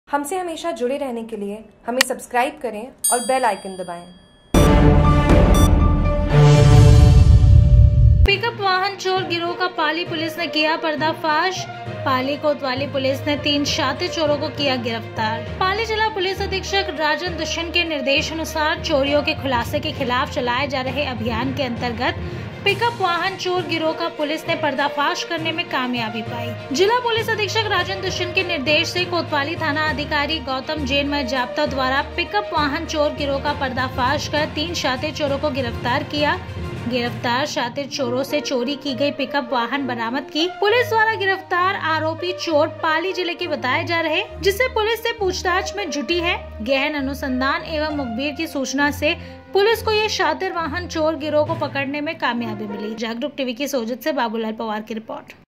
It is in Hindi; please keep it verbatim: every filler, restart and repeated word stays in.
हमसे हमेशा जुड़े रहने के लिए हमें सब्सक्राइब करें और बेल आइकन दबाएं। पिकअप वाहन चोर गिरोह का पाली पुलिस ने किया पर्दाफाश। पाली कोतवाली पुलिस ने तीन शातिर चोरों को किया गिरफ्तार। पाली जिला पुलिस अधीक्षक राजन दुष्यंत के निर्देश अनुसार चोरियों के खुलासे के खिलाफ चलाए जा रहे अभियान के अंतर्गत पिकअप वाहन चोर गिरोह का पुलिस ने पर्दाफाश करने में कामयाबी पाई। जिला पुलिस अधीक्षक राजन दुष्यंत के निर्देश से कोतवाली थाना अधिकारी गौतम जैन जाब्ता द्वारा पिकअप वाहन चोर गिरोह का पर्दाफाश कर तीन शातिर चोरों को गिरफ्तार किया। गिरफ्तार शातिर चोरों से चोरी की गई पिकअप वाहन बरामद की। पुलिस द्वारा गिरफ्तार आरोपी चोर पाली जिले के बताए जा रहे, जिससे पुलिस से पूछताछ में जुटी है। गहन अनुसंधान एवं मुखबिर की सूचना से पुलिस को ये शातिर वाहन चोर गिरोह को पकड़ने में कामयाबी मिली। जागरूक टीवी की सोजत से बाबूलाल पवार की रिपोर्ट।